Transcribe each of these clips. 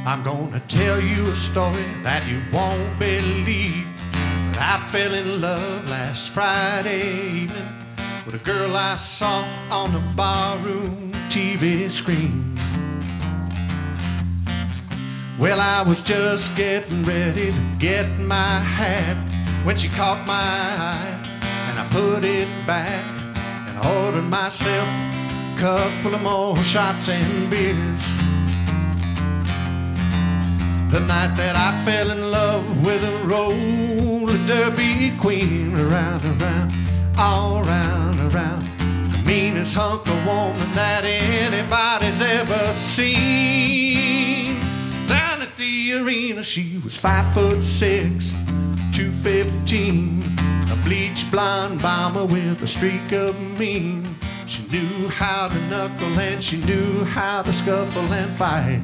I'm gonna tell you a story that you won't believe. But I fell in love last Friday evening with a girl I saw on the barroom TV screen. Well, I was just getting ready to get my hat when she caught my eye, and I put it back and ordered myself a cup full of more shots and beers. The night that I fell in love with a roller derby queen, around and around, all around and around, the meanest hunk of woman that anybody's ever seen. Down at the arena, she was 5'6", 215, a bleach blonde bomber with a streak of mean. She knew how to knuckle and she knew how to scuffle and fight.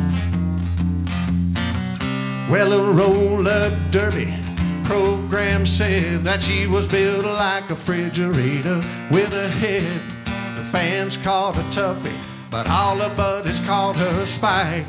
Well, a roller derby program said that she was built like a refrigerator with a head. The fans called her Tuffy, but all her buddies called her Spike.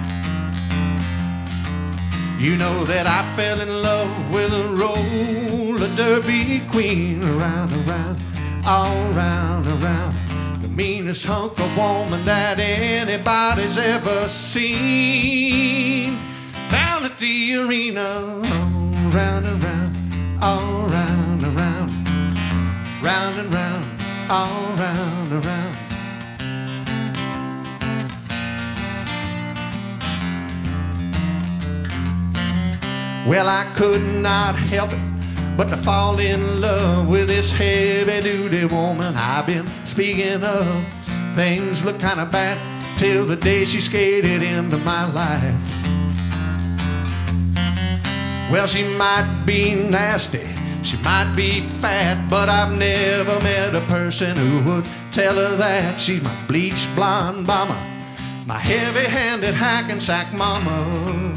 You know that I fell in love with a roller derby queen, around and around, all around and around, the meanest hunk of woman that anybody's ever seen. Down at the arena, all round and round, all round and round, round and round, all round and round. Well, I could not help it but to fall in love with this heavy-duty woman I've been speaking of. Things looked kind of bad till the day she skated into my life. Well, she might be nasty, she might be fat, but I've never met a person who would tell her that. She's my bleached blonde bomber, my heavy-handed hack and sack mama.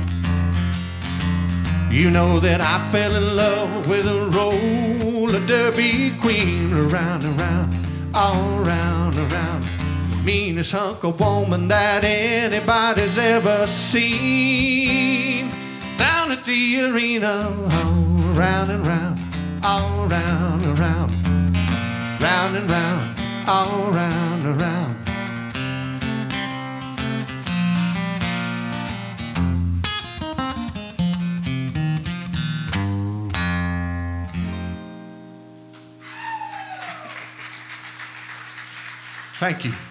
You know that I fell in love with a roller derby queen, around and around, all around and around, the meanest hunk of woman that anybody's ever seen. Down at the arena, all round and round, all round and round, round and round, all round and round. Thank you.